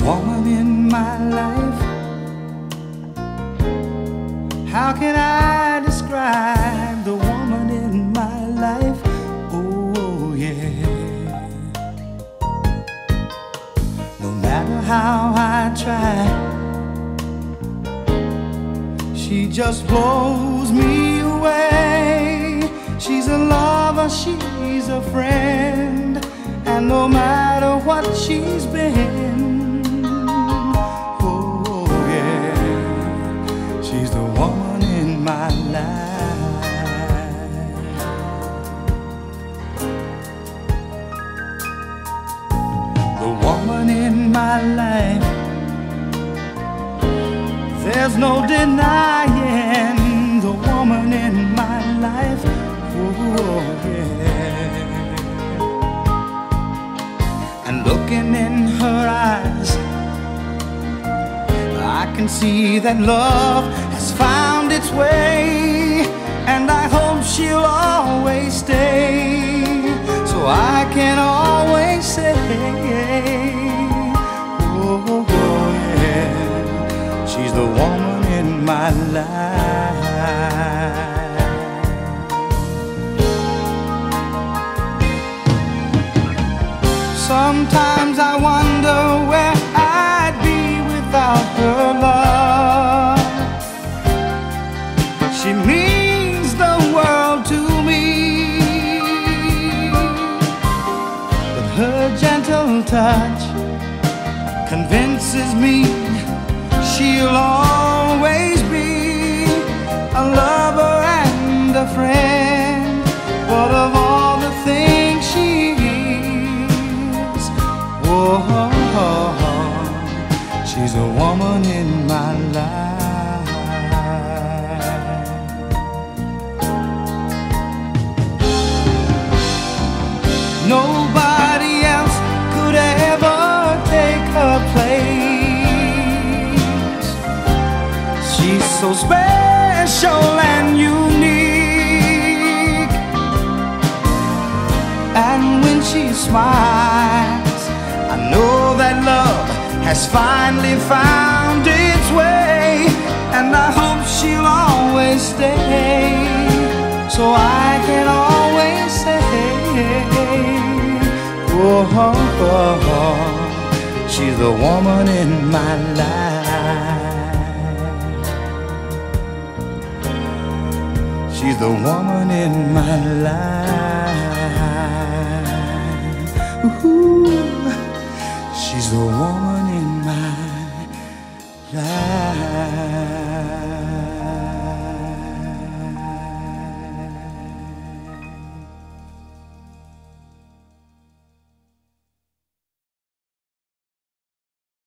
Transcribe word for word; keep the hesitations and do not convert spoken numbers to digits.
woman in my life. How can I describe the woman in my life? Oh yeah. No matter how I try, she just blows me away. She's a lover, she's a friend, and no matter what she's been, oh yeah, she's the woman in my life. The woman in my life, there's no denying the woman in my life. Oh yeah. And looking in her eyes, I can see that love has found its way, and I hope she'll always stay, so I can always say, oh, oh yeah, she's the woman in my life. Sometimes I wonder where I'd be without her love. She means the world to me, but her gentle touch convinces me she'll always be a lover and a friend. But of all the things she is, oh, she's a woman in my life. Nobody else could ever take her place. She's so special and unique, and when she smiles, I know that love has finally found its way, and I hope she'll always stay, so I can always say, oh, oh, oh, she's the woman in my life. She's the woman in my life. Ooh, she's the woman in my life.